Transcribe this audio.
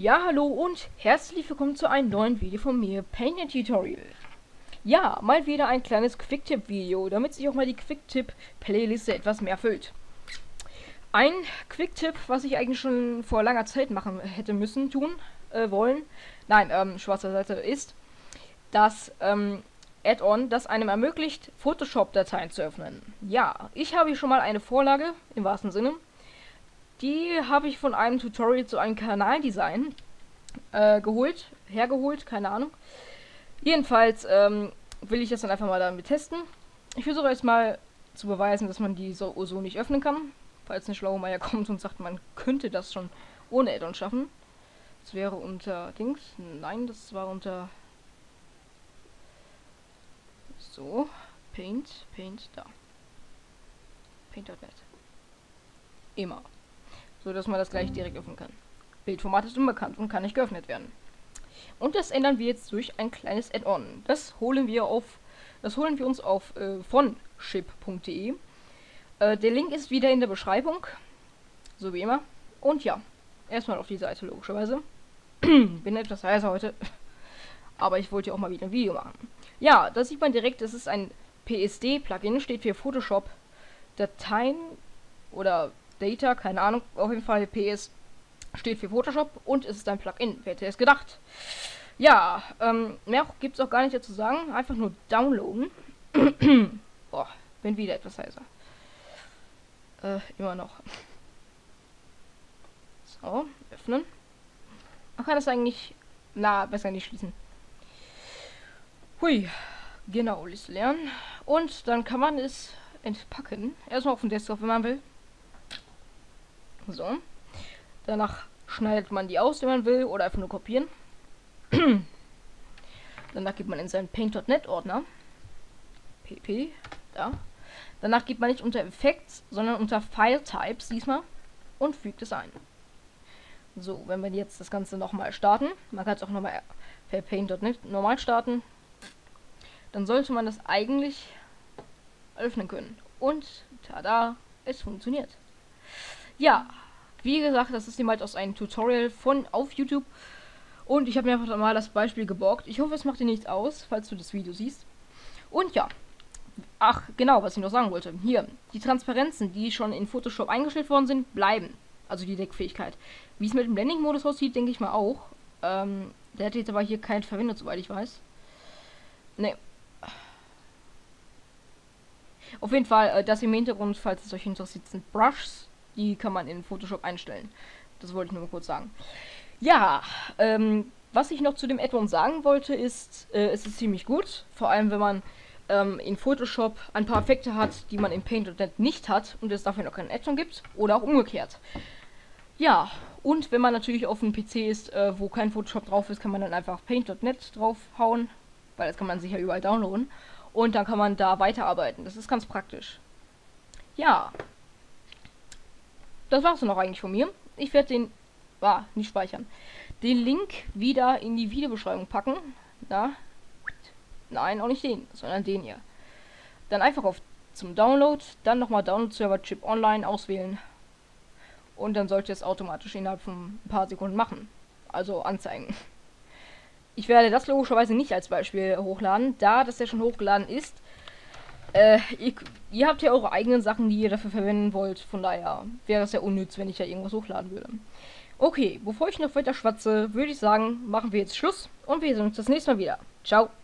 Ja, hallo und herzlich willkommen zu einem neuen Video von mir, Paint Tutorial. Ja, mal wieder ein kleines Quicktip-Video, damit sich auch mal die Quicktip-Playliste etwas mehr füllt. Ein Quicktip, was ich eigentlich schon vor langer Zeit machen hätte müssen, wollen, nein, schwarzer Seite, ist das Add-on, das einem ermöglicht, Photoshop-Dateien zu öffnen. Ja, ich habe hier schon mal eine Vorlage, im wahrsten Sinne. Die habe ich von einem Tutorial zu einem Kanaldesign hergeholt, keine Ahnung. Jedenfalls will ich das dann einfach mal damit testen. Ich versuche jetzt mal zu beweisen, dass man die so nicht öffnen kann. Falls eine schlaue Meier kommt und sagt, man könnte das schon ohne Add-on schaffen. Das wäre unter Dings. Nein, das war unter... So, Paint, da. Paint.net. Immer. So dass man das gleich direkt öffnen kann. Bildformat ist unbekannt und kann nicht geöffnet werden. Und das ändern wir jetzt durch ein kleines Add-on. Das holen wir uns auf von ship.de. Der Link ist wieder in der Beschreibung, so wie immer. Und ja, erstmal auf die Seite logischerweise. Bin etwas heißer heute, aber ich wollte ja auch mal wieder ein Video machen. Ja, da sieht man direkt, das ist ein PSD-Plugin, steht für Photoshop Dateien oder Data, keine Ahnung, auf jeden Fall PS steht für Photoshop und es ist ein Plugin. Wer hätte es gedacht? Ja, mehr gibt es auch gar nicht dazu sagen. Einfach nur downloaden. Boah, bin wieder etwas heißer. Immer noch. So, öffnen. Man kann das eigentlich... Na, besser nicht schließen. Hui. Genau, Liste lernen. Und dann kann man es entpacken. Erstmal auf dem Desktop, wenn man will. So. Danach schneidet man die aus, wenn man will, oder einfach nur kopieren. Danach geht man in seinen Paint.net Ordner. PP, da. Danach geht man nicht unter Effects, sondern unter File Types diesmal und fügt es ein. So, wenn wir jetzt das Ganze nochmal starten, man kann es auch nochmal per Paint.net normal starten, dann sollte man das eigentlich öffnen können. Und tada, es funktioniert. Ja, wie gesagt, das ist jemand aus einem Tutorial auf YouTube. Und ich habe mir einfach mal das Beispiel geborgt. Ich hoffe, es macht dir nichts aus, falls du das Video siehst. Und ja. Ach, genau, was ich noch sagen wollte. Hier, die Transparenzen, die schon in Photoshop eingestellt worden sind, bleiben. Also die Deckfähigkeit. Wie es mit dem Blending-Modus aussieht, denke ich mal auch. Der hat jetzt aber hier keinen verwendet, soweit ich weiß. Ne. Auf jeden Fall, das im Hintergrund, falls es euch interessiert, sind Brushes. Die kann man in Photoshop einstellen. Das wollte ich nur mal kurz sagen. Ja, was ich noch zu dem Add-on sagen wollte, ist, es ist ziemlich gut. Vor allem, wenn man in Photoshop ein paar Effekte hat, die man in Paint.net nicht hat und es dafür noch kein Add-on gibt. Oder auch umgekehrt. Ja, und wenn man natürlich auf einem PC ist, wo kein Photoshop drauf ist, kann man dann einfach Paint.net draufhauen. Weil das kann man sich ja überall downloaden. Und dann kann man da weiterarbeiten. Das ist ganz praktisch. Ja. Das war's dann auch eigentlich von mir. Ich werde den... nicht speichern. Den Link wieder in die Videobeschreibung packen. Na? Nein, auch nicht den, sondern den hier. Dann einfach zum Download, dann nochmal Download-Server Chip Online auswählen. Und dann sollte es automatisch innerhalb von ein paar Sekunden machen. Also anzeigen. Ich werde das logischerweise nicht als Beispiel hochladen, da das ja schon hochgeladen ist. Ihr habt ja eure eigenen Sachen, die ihr dafür verwenden wollt. Von daher wäre es ja unnütz, wenn ich ja irgendwas hochladen würde. Okay, bevor ich noch weiter schwatze, würde ich sagen, machen wir jetzt Schluss und wir sehen uns das nächste Mal wieder. Ciao.